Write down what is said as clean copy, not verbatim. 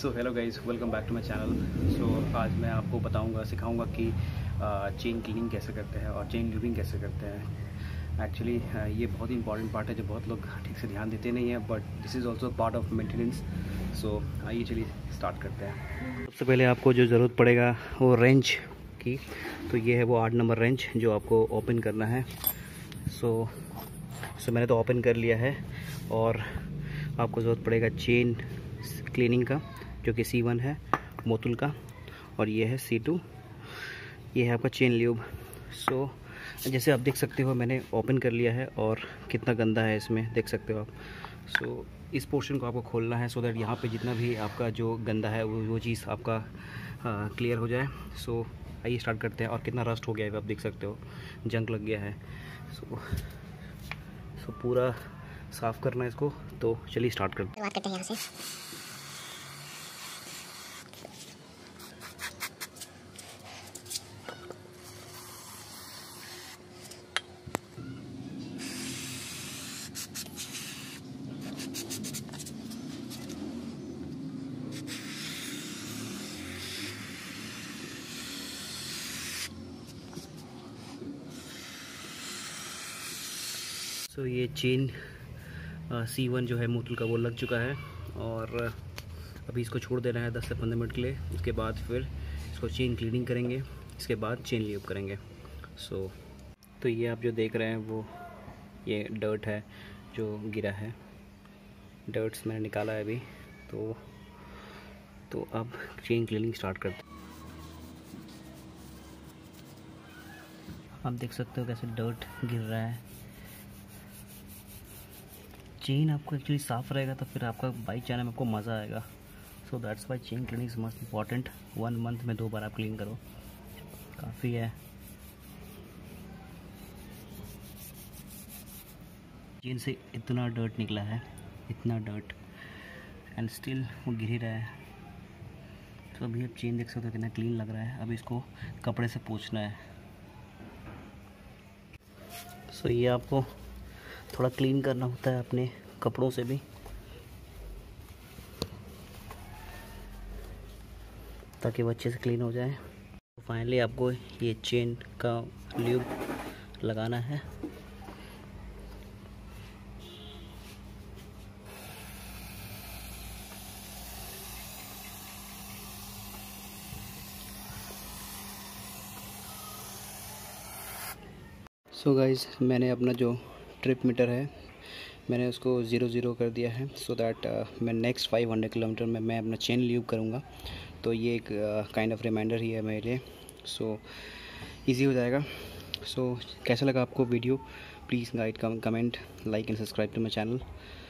So hello guys, welcome back to my channel. So आज मैं आपको सिखाऊंगा कि चेन क्लीनिंग कैसे करते हैं और चेन लूबिंग कैसे करते हैं। एक्चुअली ये बहुत ही इंपॉर्टेंट पार्ट है जो बहुत लोग ठीक से ध्यान देते नहीं हैं, but this is also part of maintenance. So आइए चलिए स्टार्ट करते हैं। सबसे पहले आपको जो ज़रूरत पड़ेगा वो रेंच की। तो ये है वो 8 नंबर रेंच जो आपको ओपन करना है। सो मैंने तो ओपन कर लिया है। और आपको ज़रूरत पड़ेगा चेन क्लीनिंग का, जो कि C1 है मोतुल का, और ये है C2, ये है आपका चेन ल्यूब। सो जैसे आप देख सकते हो मैंने ओपन कर लिया है और कितना गंदा है इसमें देख सकते हो आप। सो इस पोर्शन को आपको खोलना है सो दैट यहाँ पे जितना भी आपका जो गंदा है वो चीज़ आपका क्लियर हो जाए। सो आइए स्टार्ट करते हैं। और कितना रस्ट हो गया है आप देख सकते हो, जंग लग गया है। सो पूरा साफ़ करना है इसको। तो चलिए स्टार्ट करते हैं यहाँ से। सो ये चेन C1 जो है मोतुल का वो लग चुका है और अभी इसको छोड़ देना है 10 से 15 मिनट के लिए। उसके बाद फिर इसको चेन क्लीनिंग करेंगे, इसके बाद चेन ल्यूब करेंगे। तो ये आप जो देख रहे हैं वो ये डर्ट है जो गिरा है, डर्ट्स मैंने निकाला है अभी। तो अब चेन क्लीनिंग स्टार्ट करते हैं। आप देख सकते हो कैसे डर्ट गिर रहा है। चेन आपको एक्चुअली साफ़ रहेगा तो फिर आपका बाइक चलाने में आपको मज़ा आएगा। So that's why chain cleaning is must important. 1 month में 2 बार आप क्लीन करो, काफ़ी है। चेन से इतना डर्ट निकला है, इतना डर्ट, एंड स्टिल वो गिर ही रहा है। तो अभी आप चेन देख सकते हो कितना क्लीन लग रहा है। अब इसको कपड़े से पोंछना है। सो ये आपको थोड़ा क्लीन करना होता है अपने कपड़ों से भी, ताकि वो अच्छे से क्लीन हो जाए। तो फाइनली आपको ये चेन का ल्यूब लगाना है। सो गाइज़, मैंने अपना जो ट्रिप मीटर है मैंने उसको 0 कर दिया है सो दैट मैं नेक्स्ट 500 किलोमीटर में मैं अपना चेन ल्यूब करूँगा। तो ये एक काइंड ऑफ रिमाइंडर ही है मेरे लिए। सो इजी हो जाएगा। सो कैसा लगा आपको video? Please guide, comment, like and subscribe to my channel.